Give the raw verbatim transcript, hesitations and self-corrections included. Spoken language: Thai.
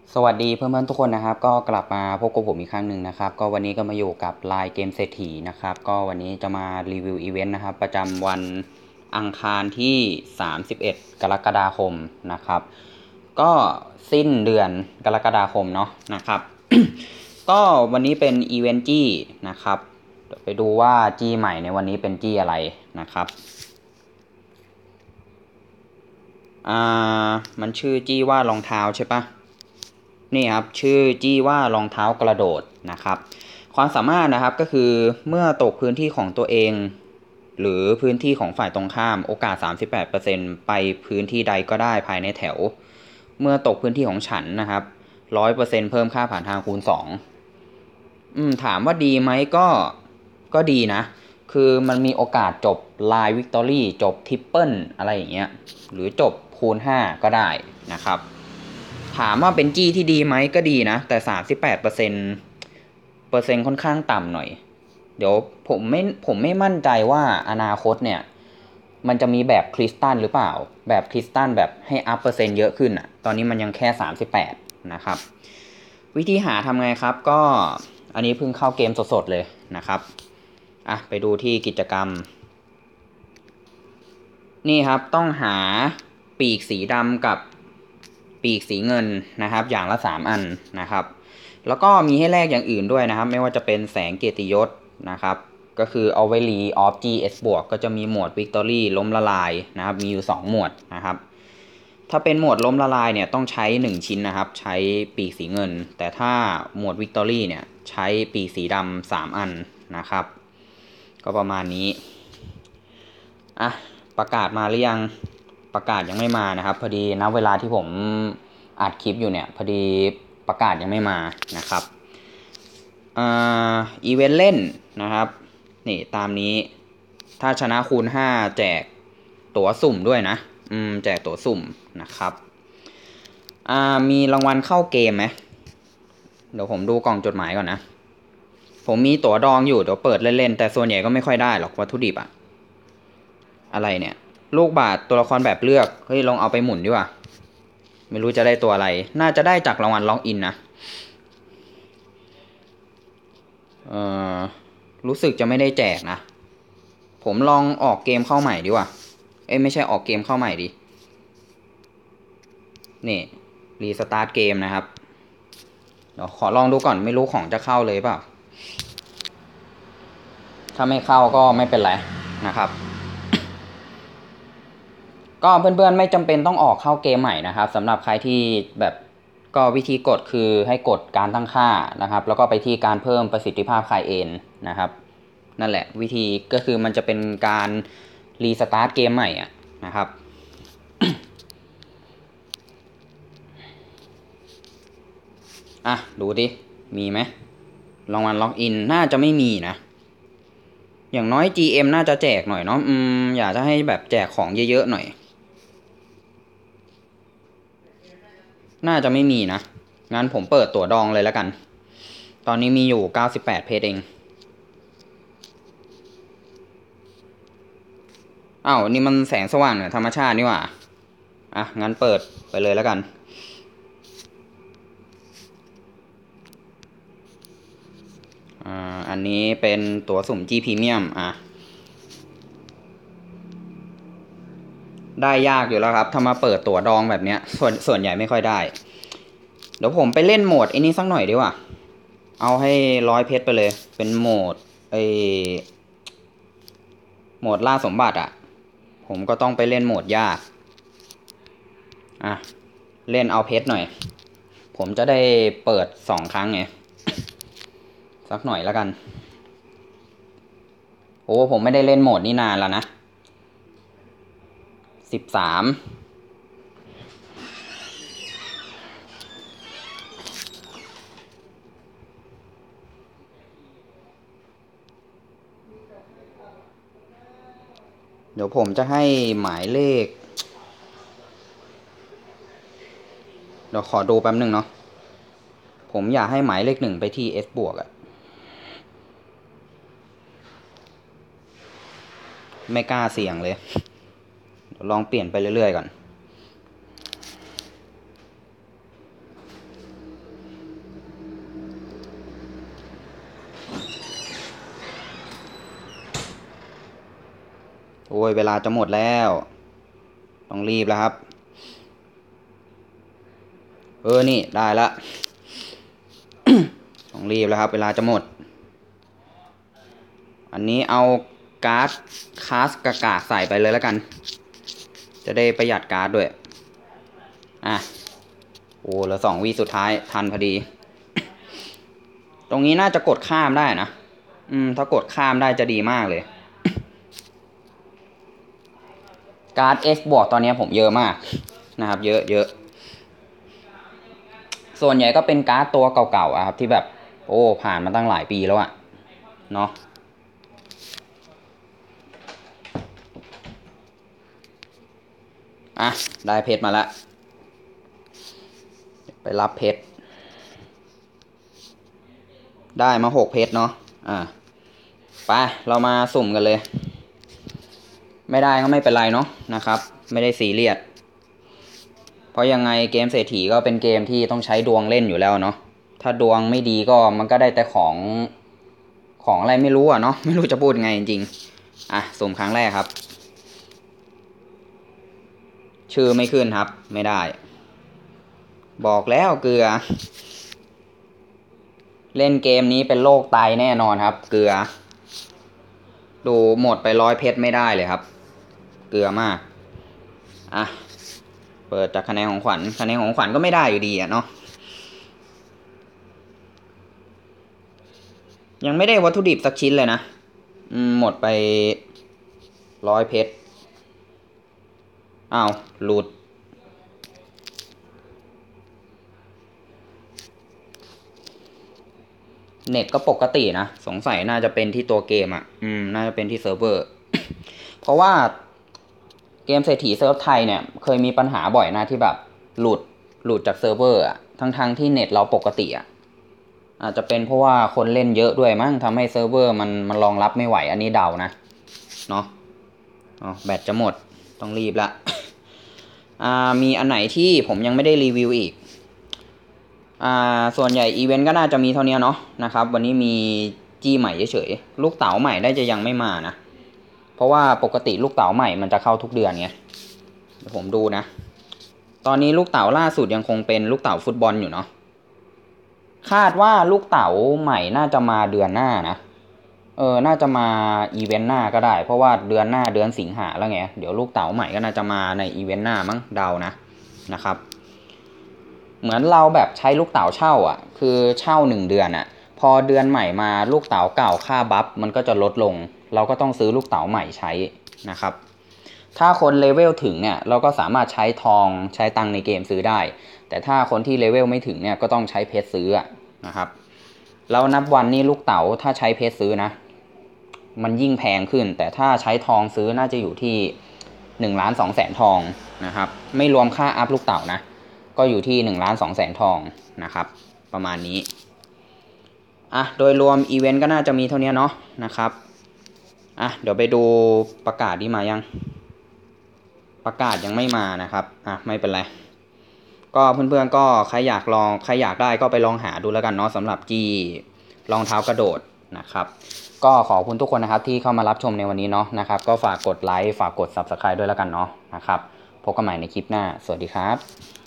สวัสดีเพื่อนๆทุกคนนะครับก็กลับมาพบกับผมอีกครั้งหนึ่งนะครับก็วันนี้ก็มาอยู่กับไลน์เกมเศรษฐีนะครับก็วันนี้จะมารีวิวอีเวนต์นะครับประจำวันอังคารที่สามสิบเอ็ดกรกฎาคมนะครับก็สิ้นเดือนกรกฎาคมเนาะนะครับ ก็วันนี้เป็นอีเวนต์จี้นะครับเดี๋ยวไปดูว่าจี้ใหม่ในวันนี้เป็นจี้อะไรนะครับอ่ามันชื่อจี้ว่ารองเท้าใช่ปะ นี่ครับชื่อจี้ว่ารองเท้ากระโดดนะครับความสามารถนะครับก็คือเมื่อตกพื้นที่ของตัวเองหรือพื้นที่ของฝ่ายตรงข้ามโอกาส สามสิบแปดเปอร์เซ็นต์ ไปพื้นที่ใดก็ได้ภายในแถวเมื่อตกพื้นที่ของฉันนะครับ หนึ่งร้อยเปอร์เซ็นต์ เพิ่มค่าผ่านทางคูณสองอืมถามว่าดีไหมก็ก็ดีนะคือมันมีโอกาสจบไลน์วิกตอรี่จบทริปเปิลอะไรอย่างเงี้ยหรือจบคูณห้าก็ได้นะครับ ถามว่าเป็นจี้ที่ดีไหมก็ดีนะแต่สามสิบแปดเปอร์เซ็นต์เปอร์เซ็นต์ค่อนข้างต่ำหน่อยเดี๋ยวผมไม่ผมไม่มั่นใจว่าอนาคตเนี่ยมันจะมีแบบคริสตัลหรือเปล่าแบบคริสตัลแบบให้อัพเปอร์เซ็นต์เยอะขึ้นอ่ะตอนนี้มันยังแค่สามสิบแปดนะครับวิธีหาทำไงครับก็อันนี้เพิ่งเข้าเกมสดๆเลยนะครับอ่ะไปดูที่กิจกรรมนี่ครับต้องหาปีกสีดำกับปีกสีเงินนะครับอย่างละสามอันนะครับแล้วก็มีให้แลกอย่างอื่นด้วยนะครับไม่ว่าจะเป็นแสงเกียรติยศนะครับก็คือเอาไว้รีออฟ จี เอส บวกก็จะมีหมวดวิกตอรี่ล้มละลายนะครับมีอยู่สองหมวดนะครับถ้าเป็นหมวดล้มละลายเนี่ยต้องใช้หนึ่งชิ้นนะครับใช้ปีกสีเงินแต่ถ้าหมวดวิกตอรี่เนี่ยใช้ปีกสีดำสามอันนะครับก็ประมาณนี้อ่ะประกาศมาหรือยังประกาศยังไม่มานะครับพอดีณเวลาที่ผมอัดคลิปอยู่เนี่ยพอดีประกาศยังไม่มานะครับอ่าอีเวนต์เล่นนะครับนี่ตามนี้ถ้าชนะคูณห้าแจกตั๋วสุ่มด้วยนะอืมแจกตั๋วสุ่มนะครับอ่ามีรางวัลเข้าเกมไหมเดี๋ยวผมดูกล่องจดหมายก่อนนะผมมีตั๋วดองอยู่เดี๋ยวเปิดเล่นๆแต่ส่วนใหญ่ก็ไม่ค่อยได้หรอกวัตถุดิบอะอะไรเนี่ยลูกบาศก์ตัวละครแบบเลือกเฮ้ยลองเอาไปหมุนดีกว่าไม่รู้จะได้ตัวอะไรน่าจะได้จากรางวัลล็อกอินนะเออรู้สึกจะไม่ได้แจกนะผมลองออกเกมเข้าใหม่ดีกว่าเอ้ยไม่ใช่ออกเกมเข้าใหม่ดินี่รีสตาร์ทเกมนะครับเดี๋ยวขอลองดูก่อนไม่รู้ของจะเข้าเลยเปล่าถ้าไม่เข้าก็ไม่เป็นไรนะครับก็เพื่อนๆไม่จำเป็นต้องออกเข้าเกมใหม่นะครับสำหรับใครที่แบบก็วิธีกดคือให้กดการตั้งค่านะครับแล้วก็ไปที่การเพิ่มประสิทธิภาพคลายเอนนะครับนั่นแหละวิธีก็คือมันจะเป็นการรีสตาร์ทเกมใหม่อ่ะนะครับอ่ะดูดิมีไหมรางวัลล็อกอินน่าจะไม่มีนะอย่างน้อย จี เอ็ม น่าจะแจกหน่อยเนาะอืมอยากจะให้แบบแจกของเยอะๆหน่อยน่าจะไม่มีนะงั้นผมเปิดตั๋วดองเลยแล้วกันตอนนี้มีอยู่เก้าสิบแปดเพจเองอ้าวนี่มันแสงสว่างเหนือธรรมชาตินี่หว่าอ่ะงั้นเปิดไปเลยแล้วกันอ่าอันนี้เป็นตั๋วสุ่ม G Premium อ่ะได้ยากอยู่แล้วครับถ้ามาเปิดตั๋วดองแบบเนี้ยส่วนส่วนใหญ่ไม่ค่อยได้เดี๋ยวผมไปเล่นโหมดไอ้นี้สักหน่อยดีกว่าเอาให้ร้อยเพชรไปเลยเป็นโหมดไอโหมดล่าสมบัติอ่ะผมก็ต้องไปเล่นโหมดยากอ่ะเล่นเอาเพชรหน่อยผมจะได้เปิดสองครั้งไงสักหน่อยแล้วกันโอ้ผมไม่ได้เล่นโหมดนี้นานแล้วนะสิบสามเดี๋ยวผมจะให้หมายเลขเดี๋ยวขอดูแป๊บหนึ่งเนาะผมอยากให้หมายเลขหนึ่งไปที่ S บวกอะไม่กล้าเสี่ยงเลยเดี๋ยวลองเปลี่ยนไปเรื่อยๆก่อนอ้ยเวลาจะหมดแล้วต้องรีบแล้วครับเออนี่ได้ละ ต้องรีบแล้วครับเวลาจะหมดอันนี้เอาการ์ดคาสกากาใส่ไปเลยแล้วกันจะได้ประหยัดการ์ดด้วยอ่ะโอ้แล้วสองวิสุดท้ายทันพอดี ตรงนี้น่าจะกดข้ามได้นะอืมถ้ากดข้ามได้จะดีมากเลย การ์ด S บวกตอนนี้ผมเยอะมากนะครับเยอะเยอะส่วนใหญ่ก็เป็นการ์ดตัวเก่าๆอะครับที่แบบโอ้ผ่านมาตั้งหลายปีแล้วอะเนาะอ่ะได้เพชรมาแล้วไปรับเพชรได้มาหกเพชรเนาะอ่ะไปเรามาสุ่มกันเลยไม่ได้ก็ไม่เป็นไรเนาะนะครับไม่ได้ซีเรียสเพราะยังไงเกมเศรษฐีก็เป็นเกมที่ต้องใช้ดวงเล่นอยู่แล้วเนาะถ้าดวงไม่ดีก็มันก็ได้แต่ของของอะไรไม่รู้อ่ะเนาะไม่รู้จะพูดไงจริงๆอ่ะสุ่มครั้งแรกครับชื่อไม่ขึ้นครับไม่ได้บอกแล้วเกลือเล่นเกมนี้เป็นโรคไตแน่นอนครับเกลือดูหมดไปร้อยเพชรไม่ได้เลยครับเกลือมากอ่ะเปิดจากคะแนนของขวัญคะแนนของขวัญก็ไม่ได้อยู่ดีอ่ะเนาะยังไม่ได้วัตถุดิบสักชิ้นเลยนะอืมหมดไปร้อยเพชรอ้าวหลุดเน็ตก็ปกตินะสงสัยน่าจะเป็นที่ตัวเกมอ่ะอืมน่าจะเป็นที่เซิร์ฟเวอร์ เพราะว่าเกมเศรษฐีเซิร์ฟไทยเนี่ยเคยมีปัญหาบ่อยนะที่แบบหลุดหลุดจากเซิร์ฟเวอร์อ่ะทั้งๆ ทที่เน็ตเราปกติอ่ะอาจจะเป็นเพราะว่าคนเล่นเยอะด้วยมั้งทำให้เซิร์ฟเวอร์มันมันรองรับไม่ไหวอันนี้เดานะเนาะอ๋อแบตจะหมดต้องรีบละ อ่ามีอันไหนที่ผมยังไม่ได้รีวิวอีกอ่าส่วนใหญ่อีเวนต์ก็น่าจะมีเท่านี้เนาะนะครับวันนี้มีจี้ใหม่เฉยๆลูกเต๋าใหม่ได้จะยังไม่มานะเพราะว่าปกติลูกเต๋าใหม่มันจะเข้าทุกเดือนไงเดี๋ยวผมดูนะตอนนี้ลูกเต๋าล่าสุดยังคงเป็นลูกเต๋าฟุตบอลอยู่เนาะคาดว่าลูกเต๋าใหม่น่าจะมาเดือนหน้านะเออน่าจะมาอีเวนต์หน้าก็ได้เพราะว่าเดือนหน้าเดือนสิงหาแล้วไงเดี๋ยวลูกเต๋าใหม่ก็น่าจะมาในอีเวนต์หน้ามั้งเดานะนะครับเหมือนเราแบบใช้ลูกเต๋าเช่าอ่ะคือเช่าหนึ่งเดือนอ่ะพอเดือนใหม่มาลูกเต๋าเก่าค่าบัฟมันก็จะลดลงเราก็ต้องซื้อลูกเต๋าใหม่ใช้นะครับถ้าคนเลเวลถึงเนี่ยเราก็สามารถใช้ทองใช้ตังในเกมซื้อได้แต่ถ้าคนที่เลเวลไม่ถึงเนี่ยก็ต้องใช้เพชรซื้อนะครับแล้วนับวันนี้ลูกเต๋าถ้าใช้เพชรซื้อนะมันยิ่งแพงขึ้นแต่ถ้าใช้ทองซื้อน่าจะอยู่ที่หนึ่งล้านสองแสนทองนะครับไม่รวมค่าอัพลูกเต๋านะก็อยู่ที่หนึ่งล้านสองแสนทองนะครับประมาณนี้อ่ะโดยรวมอีเวนต์ก็น่าจะมีเท่านี้เนาะนะครับอ่ะเดี๋ยวไปดูประกาศที่มายังประกาศยังไม่มานะครับอ่ะไม่เป็นไรก็เพื่อนๆก็ใครอยากลองใครอยากได้ก็ไปลองหาดูแล้วกันเนาะสำหรับจีรองเท้ากระโดดนะครับก็ขอบคุณทุกคนนะครับที่เข้ามารับชมในวันนี้เนาะนะครับก็ฝากกดไลค์ฝากกด ซับสไครบ์ ด้วยแล้วกันเนาะนะครับพบกันใหม่ในคลิปหน้าสวัสดีครับ